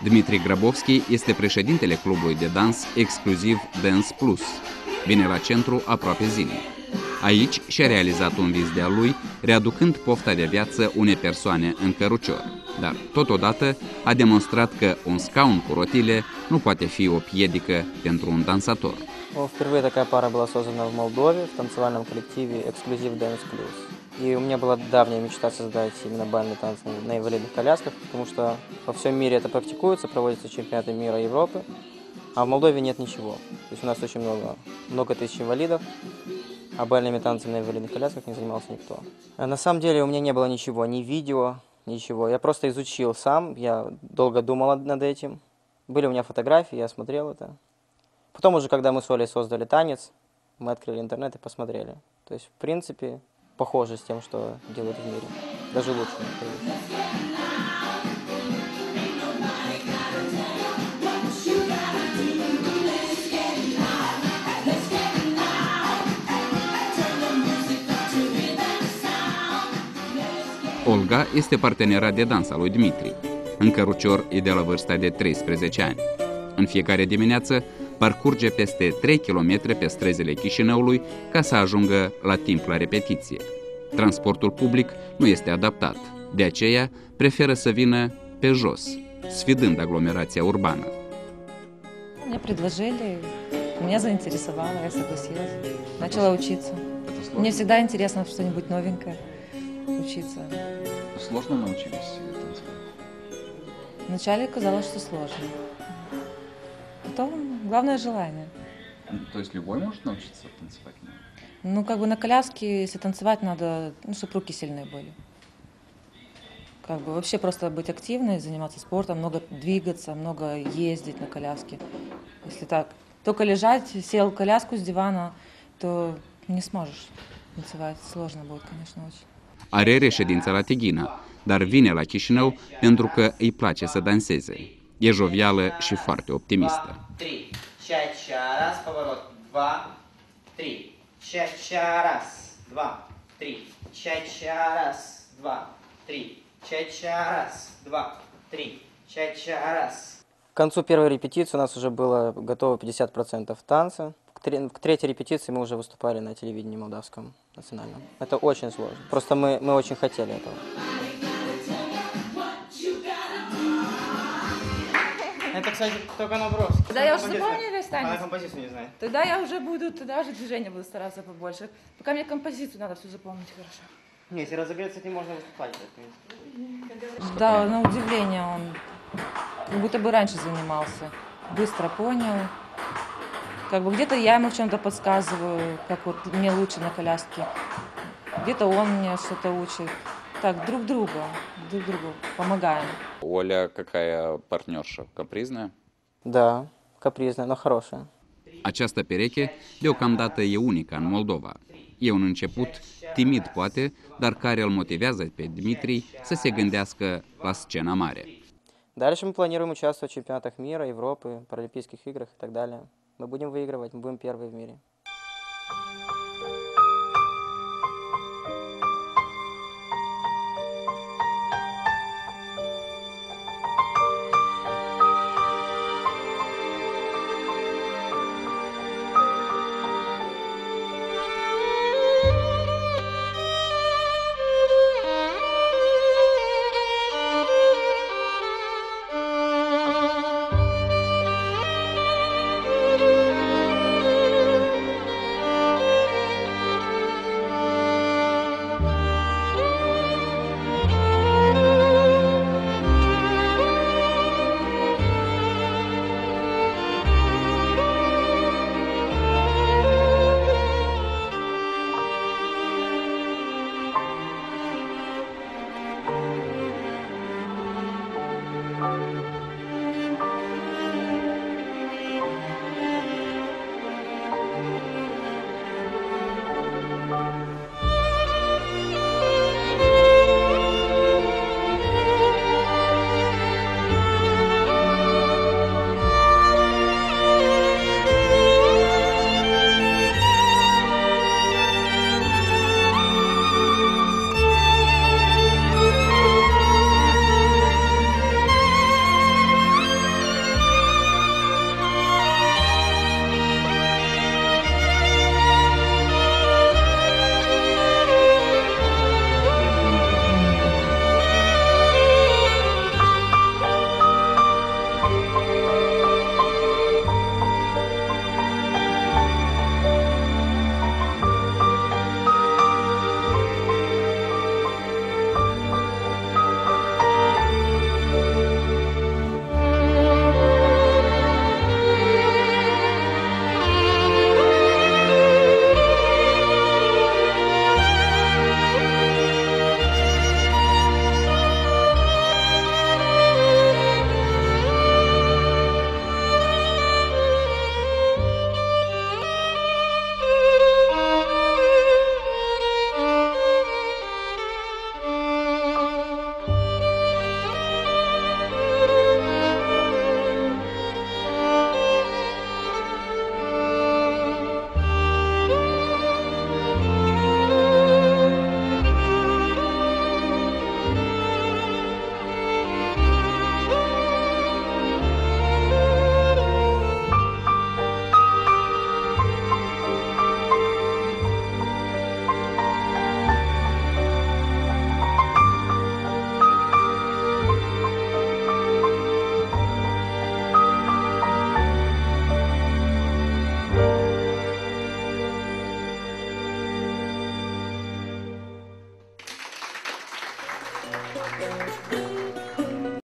Dmitri Grabovski este președintele clubului de dans exclusiv Dance Plus. Vine la centru aproape zilnic. Aici și-a realizat un vis de-a lui, readucând pofta de viață unei persoane în cărucior. Dar, totodată, a demonstrat că un scaun cu rotile nu poate fi o piedică pentru un dansator. Впервые такая пара была создана в Молдове, в танцевальном коллективе «Эксклюзив Dance Plus». И у меня была давняя мечта создать именно бальный танц на инвалидных колясках, потому что во всем мире это практикуется, проводятся чемпионаты мира и Европы, а в Молдове нет ничего. То есть у нас очень много тысяч инвалидов, а бальными танцами на инвалидных колясках не занимался никто. На самом деле у меня не было ничего, ни видео, ничего. Я просто изучил сам, я долго думал над этим. Были у меня фотографии, я смотрел это. Потом уже, когда мы с Олей создали танец, мы открыли интернет и посмотрели. То есть, в принципе, похоже с тем, что делают в мире. Даже лучше. Olga este partenera de dans a lui Dmitri. În cărucior e de la vârsta de 13 ani. În fiecare dimineață parcurge peste 3 km pe străzile Chișinăului ca să ajungă la timp la repetiție. Transportul public nu este adaptat, de aceea preferă să vină pe jos, sfidând aglomerația urbană. Мне предложили, меня заинтересовало, я согласилась, начала учиться. Мне всегда интересно что-нибудь новенькое учиться. Сложно научились танцевать? Вначале казалось, что сложно. Потом главное желание. То есть любой может научиться танцевать? Ну, как бы на коляске, если танцевать, надо, ну, чтобы руки сильные были. Как бы вообще просто быть активной, заниматься спортом, много двигаться, много ездить на коляске. Если так, только lежать, сел в коляску с дивана, то не сможешь танцевать. Сложно будет, конечно, очень. Are reședința la Tighina, dar vine la Chișinău pentru că îi place să danseze. E jovială și foarte optimistă. 3, ras, pоворот, 2, 3, ras, 2, 3, ras, 2, 3, ras, 2, 3, ras. К концу первой репетиции у нас уже было готово 50% танца. К третьей репетиции мы уже выступали на телевидении молдавском, национальном. Это очень сложно. Просто мы очень хотели этого. Это, кстати, только наброс. Тогда я уже запомню весь танец. Она композицию не знает. Тогда я уже буду, тогда уже движения буду стараться побольше. Пока мне композицию надо все запомнить хорошо. Не, если разогреться, не можно выступать. Да, на удивление он как будто бы раньше занимался. Быстро понял. Как бы где-то я ему в чем-то подсказываю, как вот мне лучше на коляске. Где-то он мне что-то учит. Так, друг другу помогаем. Оля какая партнерша? Капризная? Да, капризная, но хорошая. Această pereche deocamdată e unică în Moldova. E un început timid poate, dar care îl motivează pe Dmitri să se gândească la scena mare. Дальше мы планируем участвовать в чемпионатах мира, Европы, Паралимпийских играх и так далее. Мы будем выигрывать, мы будем первые в мире.